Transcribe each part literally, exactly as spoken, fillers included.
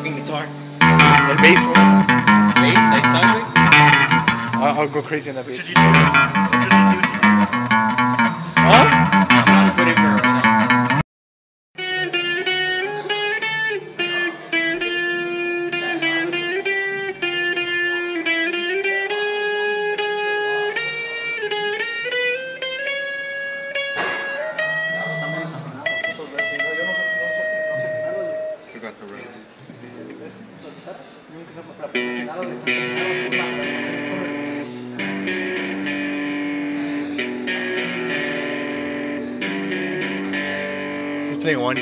fucking guitar. El bass, bro. Bass, ahí está, güey. I'll, I'll go crazy on that bass. What should you do? What should you do? Huh? I'm gonna put it for right now. Forgot the rest. He's playing one.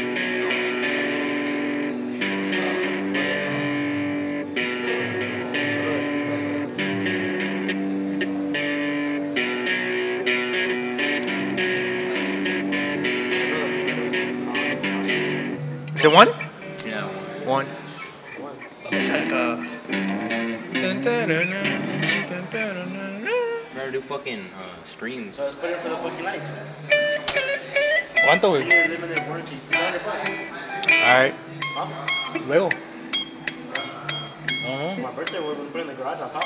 Is it one? Yeah. One. Metallica. Better do fucking uh, streams. Let's put in for the fucking lights. ¿Cuánto, güey? Your limited warranty. three hundred bucks. Alright. Huh? Luego. For my birthday, we're gonna put it in the garage on top.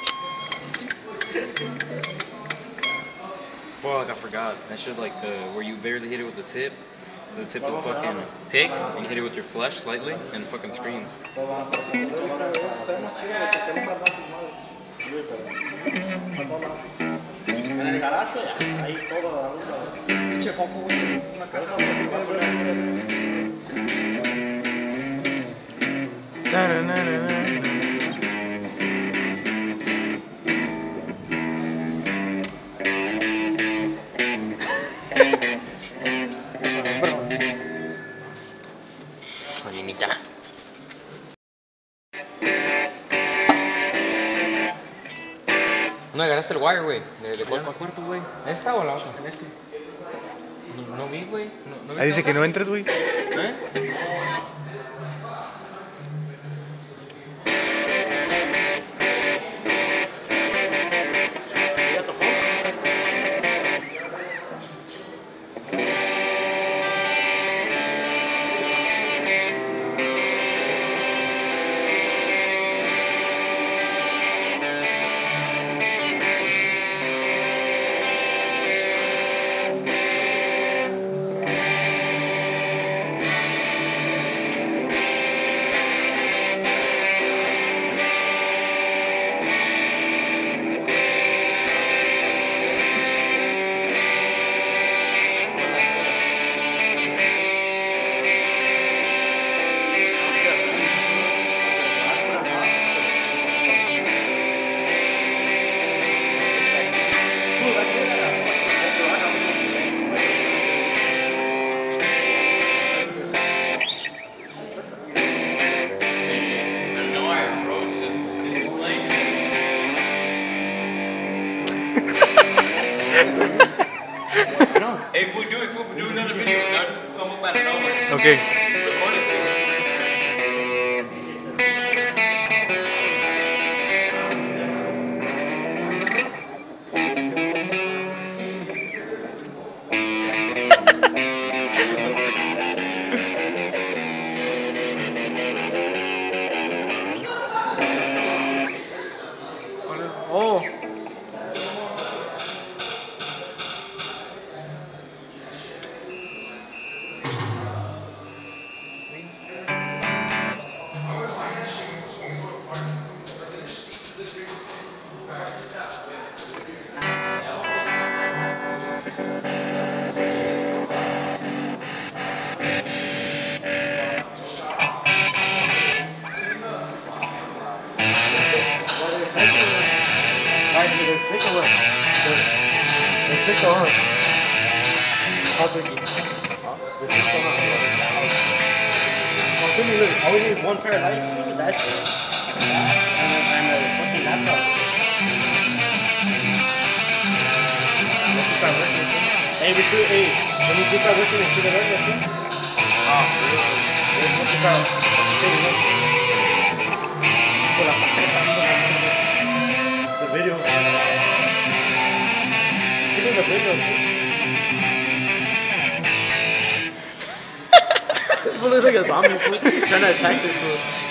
Fuck, I forgot. That should like the where you barely hit it with the tip. The tip of the fucking pick, and you hit it with your flesh slightly, and it fucking screams. En el garage, ahí todo. Pinche poco, güey. Una caja, güey. Soninita. No agarraste el wire, güey. ¿De, de cuarto a cuarto, güey? ¿Esta o la otra? En este. No, no vi, güey. No, no vi Ahí dice esta que no otra. entres, güey. ¿Eh? ¿Ya tocó? There's no wire, bro. It's just, it's just playing. Hey, if we do it, if we do another video, now just come up out of nowhere. Okay. Record it. Oh. Ay, pero el seco, güey. El seco, güey. How big? Huh? The seco, huh? Well, give me, look, I only need one pair of lights. Give me that shit. And a, and a fucking laptop. Let's start working. Hey, we should, hey, when you get that working, you should have read that. Ah, really? Let's start. Con la tarjeta. The video. Give me the video. This fool looks like a zombie fool. Trying to attack this fool.